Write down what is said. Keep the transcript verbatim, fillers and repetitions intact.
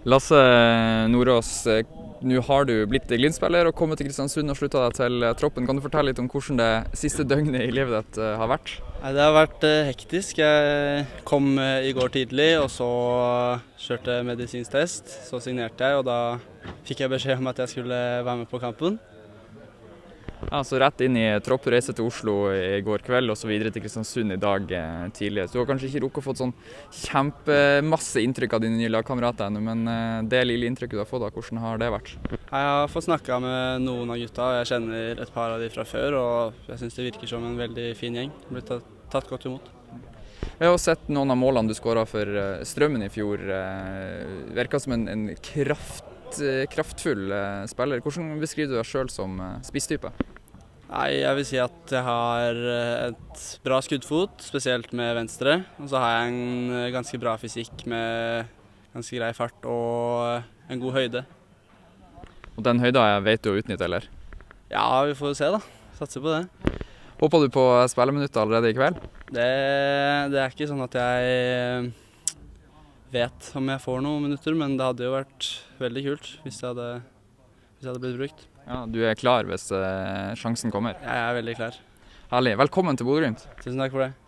Lasse Nordås, nå har du blitt Glimt-spiller og kommet til Kristiansund og sluttet deg til troppen. Kan du fortelle litt om hvordan det siste døgnet i livet ditt har vært? Nei, det har vært hektisk. Jeg kom i går tidlig, og så kjørte medisinsk test. Så signerte jeg, og da fikk jeg beskjed om at jeg skulle være med på kampen. Ja, så rett inn i tropp, reise til Oslo i går kveld og så videre til Kristiansund i dag tidlig. Så du har kanskje ikke rukket å få sånn kjempemasse inntrykk av dine nye lagkamerater ennå, men det lille inntrykket du har fått, hvordan har det vært? Jeg har fått snakket med noen av gutta, og jeg kjenner et par av de fra før, og jeg synes det virker som en veldig fin gjeng. Det blir tatt, tatt godt imot. Jeg har sett noen av målene du skåret for Strømmen i fjor. Virker som en, en kraft kraftfull spiller. Hvordan beskriver du deg selv som spisstype? Nei, jeg vil si at jeg har et bra skuddfot, spesielt med venstre. Og så har jeg en ganske bra fysikk med ganske grei fart og en god høyde. Og den høyden vet du å utnytte, eller? Ja, vi får se da. Satser på det. Håper du på spillerminutter allerede i kveld? Det, det er ikke sånn at jeg vet om jeg får noen minutter, men det hadde jo vært veldig kult hvis jeg hadde, hvis jeg hadde blitt brukt. Ja, du er klar hvis uh, sjansen kommer? Jeg er veldig klar. Herlig. Velkommen til Bodø Glimt. Tusen takk for det.